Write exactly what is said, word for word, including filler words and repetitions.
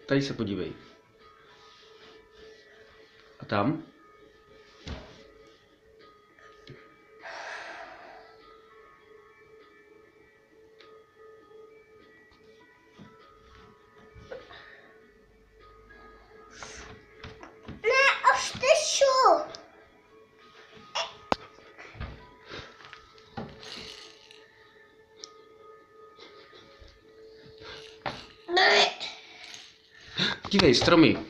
Tady se podívej. A tam? Ne, až ty šu. Ne. Dívej, stromy.